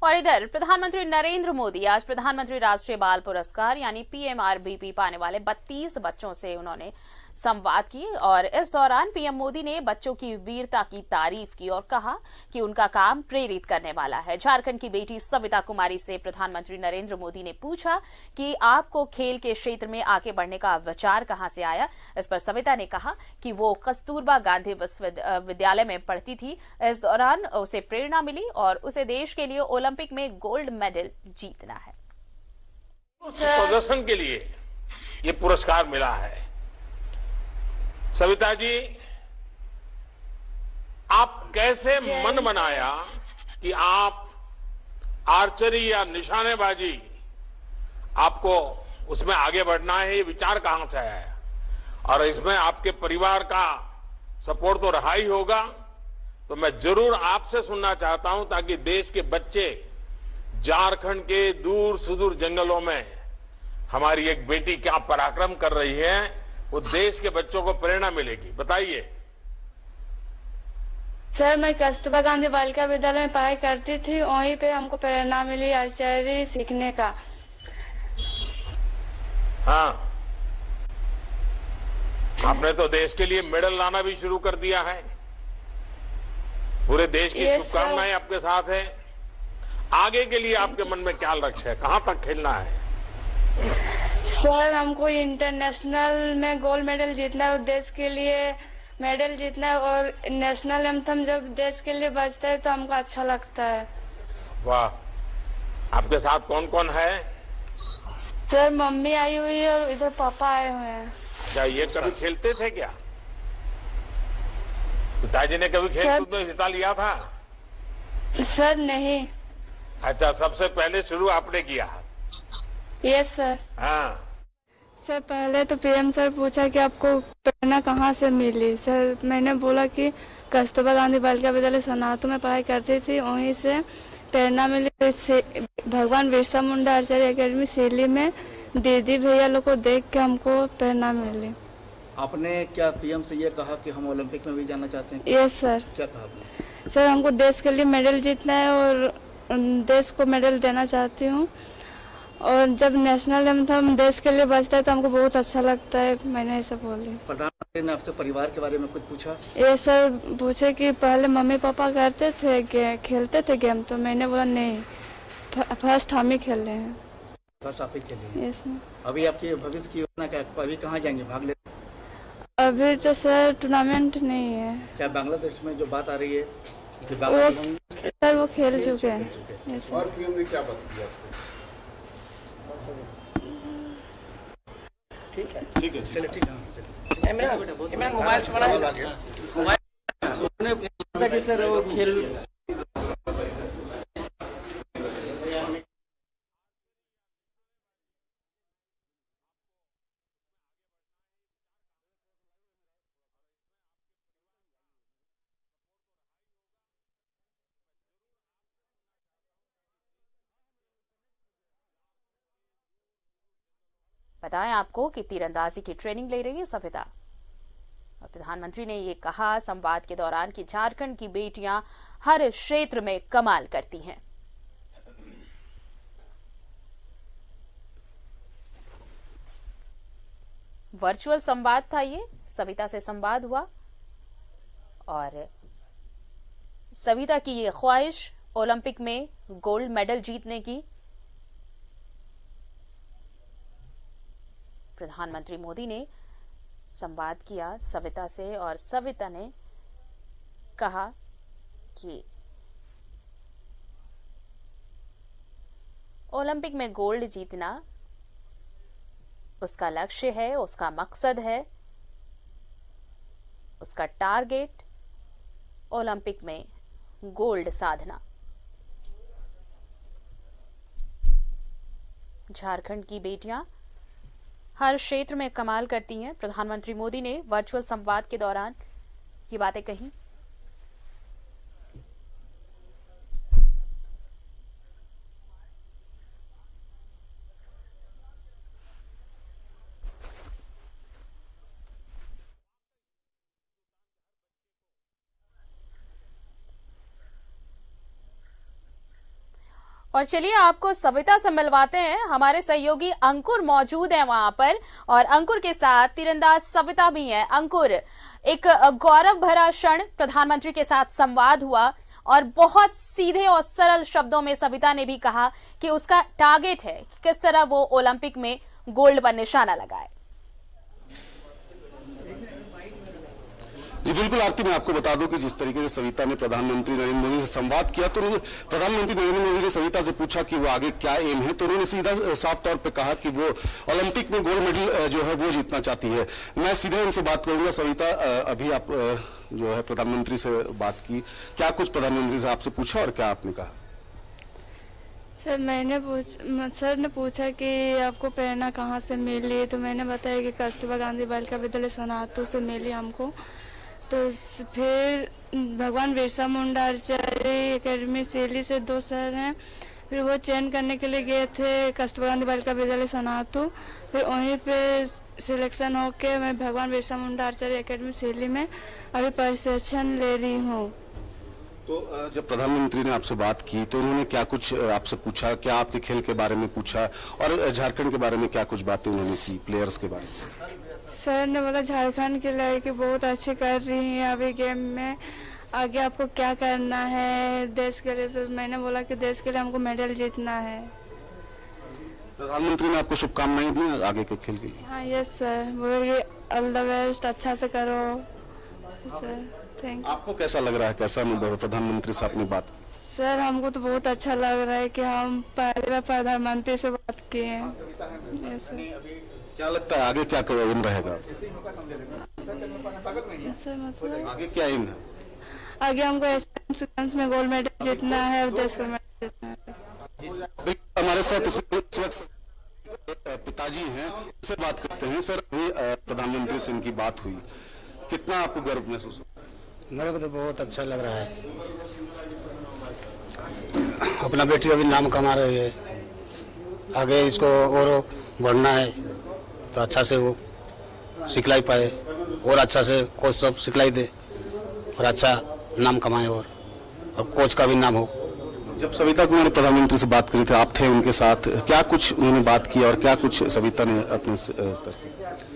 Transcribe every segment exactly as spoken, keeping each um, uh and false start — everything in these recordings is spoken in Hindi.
और इधर प्रधानमंत्री नरेंद्र मोदी आज प्रधानमंत्री राष्ट्रीय बाल पुरस्कार यानी पीएमआरबीपी पाने वाले बत्तीस बच्चों से उन्होंने संवाद की और इस दौरान पीएम मोदी ने बच्चों की वीरता की तारीफ की और कहा कि उनका काम प्रेरित करने वाला है। झारखंड की बेटी सविता कुमारी से प्रधानमंत्री नरेंद्र मोदी ने पूछा कि आपको खेल के क्षेत्र में आगे बढ़ने का विचार कहां से आया। इस पर सविता ने कहा कि वो कस्तूरबा गांधी विश्वविद्यालय में पढ़ती थी। इस दौरान उसे प्रेरणा मिली और उसे देश के लिए ओलंपिक में गोल्ड मेडल जीतना है। उस प्रदर्शन के लिए ये पुरस्कार मिला है। सविता जी, आप कैसे मन बनाया कि आप आर्चरी या निशानेबाजी आपको उसमें आगे बढ़ना है, ये विचार कहां से आया? और इसमें आपके परिवार का सपोर्ट तो रहा ही होगा, तो मैं जरूर आपसे सुनना चाहता हूं ताकि देश के बच्चे झारखंड के दूर सुदूर जंगलों में हमारी एक बेटी क्या पराक्रम कर रही है, वो देश के बच्चों को प्रेरणा मिलेगी। बताइए। सर, मैं कस्तूरबा गांधी बालिका विद्यालय में पढ़ाई करती थी, वहीं पे हमको प्रेरणा मिली आर्चरी सीखने का। हाँ, आपने तो देश के लिए मेडल लाना भी शुरू कर दिया है। पूरे देश की शुभकामनाएं आपके साथ है। आगे के लिए आपके मन में क्या लक्ष्य है, कहां तक खेलना है? सर, हमको इंटरनेशनल में गोल्ड मेडल जीतना है, देश के लिए मेडल जीतना है और नेशनल एंथम जब देश के लिए बजता है तो हमको अच्छा लगता है। वाह, आपके साथ कौन कौन है? सर, मम्मी आई हुई है और इधर पापा आए हुए हैं। क्या ये कभी खेलते थे क्या? पिताजी ने कभी खेल कूद में हिस्सा लिया था? सर नहीं। अच्छा, सबसे पहले शुरू आपने किया? Yes sir. हाँ सर, पहले तो पीएम सर पूछा कि आपको प्रेरणा कहाँ से मिली। सर, मैंने बोला कि कस्तूरबा गांधी बालिका विद्यालय सोनातू में पढ़ाई करती थी, वहीं से प्रेरणा मिली। भगवान बिरसा मुंडा आर्चरी एकेडमी सेली में दीदी भैया लोग को देख के हमको प्रेरणा मिली। आपने क्या पीएम से ये कहा कि हम ओलंपिक में भी जाना चाहते हैं? Yes sir. क्या कहा आपने? सर, हमको देश के लिए मेडल जीतना है और देश को मेडल देना चाहती हूँ और जब नेशनल एंथम देश के लिए बजता है तो हमको बहुत अच्छा लगता है। मैंने ऐसा बोली। प्रधानमंत्री ने आपसे परिवार के बारे में कुछ पूछा? ये सर पूछे कि पहले मम्मी पापा करते थे खेलते थे गेम, तो मैंने बोला नहीं, फर्स्ट हम ही खेल रहे हैं। फर्स्ट आप ही खेले? Yes sir. अभी आपकी भविष्य की योजना क्या है? अभी कहाँ जाएंगे भाग ले? अभी तो सर टूर्नामेंट नहीं है। क्या बांग्लादेश में जो बात आ रही है कि वो सर वो खेल चुके हैं। और पीएम ने क्या बात की आपसे? ठीक है ठीक है चलिए ठीक है। इमरान मोबाइल से बना मोबाइल कि सर वो खेल बताएं आपको कि तीरंदाजी की ट्रेनिंग ले रही है सविता। और प्रधानमंत्री ने ये कहा संवाद के दौरान कि झारखंड की बेटियां हर क्षेत्र में कमाल करती हैं। वर्चुअल संवाद था ये, सविता से संवाद हुआ और सविता की ये ख्वाहिश ओलंपिक में गोल्ड मेडल जीतने की। प्रधानमंत्री मोदी ने संवाद किया सविता से और सविता ने कहा कि ओलंपिक में गोल्ड जीतना उसका लक्ष्य है, उसका मकसद है, उसका टारगेट ओलंपिक में गोल्ड साधना। झारखंड की बेटियां हर क्षेत्र में कमाल करती हैं। प्रधानमंत्री मोदी ने वर्चुअल संवाद के दौरान ये बातें कही। और चलिए आपको सविता से मिलवाते हैं। हमारे सहयोगी अंकुर मौजूद है वहां पर और अंकुर के साथ तीरंदाज सविता भी है। अंकुर, एक गौरव भरा क्षण प्रधानमंत्री के साथ संवाद हुआ और बहुत सीधे और सरल शब्दों में सविता ने भी कहा कि उसका टारगेट है किस तरह वो ओलंपिक में गोल्ड पर निशाना लगाए। जी बिल्कुल आरती, मैं आपको बता दूं कि जिस तरीके से सविता ने प्रधानमंत्री नरेंद्र मोदी से संवाद किया तो उन्होंने प्रधानमंत्री नरेंद्र मोदी ने सविता से पूछा कि वो आगे क्या एम है, तो उन्होंने सीधा साफ तौर पे कहा कि वो ओलंपिक में गोल्ड मेडल जो है वो जीतना चाहती है। मैं सीधे उनसे बात करूंगा। सविता, अभी आप जो है प्रधानमंत्री से बात की, क्या कुछ प्रधानमंत्री से आपसे पूछा और क्या आपने कहा? सर मैंने पूछ सर ने पूछा कि आपको प्रेरणा कहाँ से मिली, तो मैंने बताया कि कस्तूरबा गांधी बालिका विद्यालय सोनातू से मिली हमको। तो फिर भगवान बिरसा मुंडा आर्चरी एकेडमी सेली से दो सर हैं, फिर वो चयन करने के लिए गए थे कस्तूरबा गांधी बालिका विद्यालय सोनातू। फिर वहीं पे सिलेक्शन होके मैं भगवान बिरसा मुंडा आर्चरी एकेडमी सेली में अभी प्रशिक्षण ले रही हूँ। तो जब प्रधानमंत्री ने आपसे बात की तो उन्होंने क्या कुछ आपसे पूछा? क्या आपके खेल के बारे में पूछा और झारखंड के बारे में क्या कुछ बातें उन्होंने की, प्लेयर्स के बारे में? सर ने बोला झारखंड की लड़की बहुत अच्छी कर रही है अभी गेम में, आगे आपको क्या करना है देश के लिए। तो मैंने बोला कि देश के लिए हमको मेडल जीतना है। प्रधानमंत्री ने आपको शुभकामनाएं दी आगे के खेल के लिए? हाँ यस सर, बोले ऑल द बेस्ट, अच्छा से करो सर। Thank you. आपको कैसा लग रहा है, कैसा अनुभव है प्रधानमंत्री से आपने बात? सर हमको तो बहुत अच्छा लग रहा है कि हम पहली बार प्रधानमंत्री से बात किए हैं। Yes sir. क्या लगता है आगे क्या एम रहेगा? सर मतलब आगे क्या एम है? आगे हमको एशियन में गोल्ड मेडल जीतना है और देश का मेडल जीतना है। हमारे साथ इस वक्त पिताजी हैं, इनसे बात करते हैं। सर अभी प्रधानमंत्री से इनकी बात हुई, कितना आपको गर्व महसूस हुआ? मेरे को तो बहुत अच्छा लग रहा है। अपना बेटी अभी नाम कमा रही है, आगे इसको और बढ़ना है तो अच्छा से वो सिखलाई पाए और अच्छा से कोच सब सिखलाई दे और अच्छा नाम कमाए और, और कोच का भी नाम हो। जब सविता कुमार प्रधानमंत्री से बात करी थी, आप थे उनके साथ, क्या कुछ उन्होंने बात की और क्या कुछ सविता ने अपने स्तर से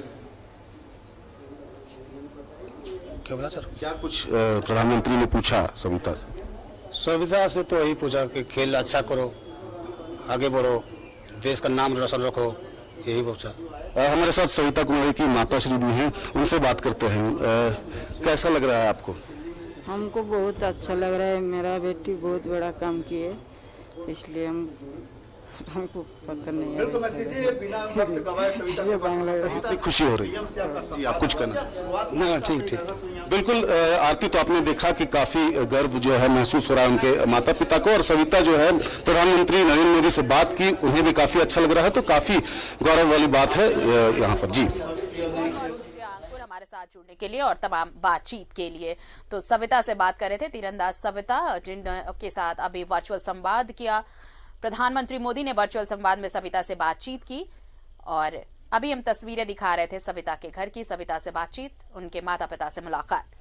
क्या बोला सर? क्या कुछ प्रधानमंत्री ने पूछा सविता से? सविता से तो यही पूछा कि खेल अच्छा करो, आगे बढ़ो, देश का नाम रोशन रखो, यही पूछा। हमारे साथ सविता कुमारी की माताश्री भी हैं, उनसे बात करते हैं। आ, कैसा लग रहा है आपको? हमको बहुत अच्छा लग रहा है, मेरा बेटी बहुत बड़ा काम किए, इसलिए हम हमको पता नहीं है। तो मैं सीधे बिना वक्त गवाए कितनी खुशी हो रही है जी, आप कुछ करना? नहीं ठीक ठीक बिल्कुल आरती, तो आपने देखा कि काफी गर्व जो है महसूस हो रहा है उनके माता पिता को, और सविता जो है प्रधानमंत्री नरेंद्र मोदी से बात की, उन्हें भी काफी अच्छा लग रहा है, तो काफी गौरव वाली बात है यहाँ पर। जी हमारे साथ जुड़ने के लिए और तमाम बातचीत के लिए। तो सविता से बात कर रहे थे तीरंदाज सविता, जिनके साथ अभी वर्चुअल संवाद किया। प्रधानमंत्री मोदी ने वर्चुअल संवाद में सविता से बातचीत की और अभी हम तस्वीरें दिखा रहे थे सविता के घर की, सविता से बातचीत, उनके माता पिता से मुलाकात।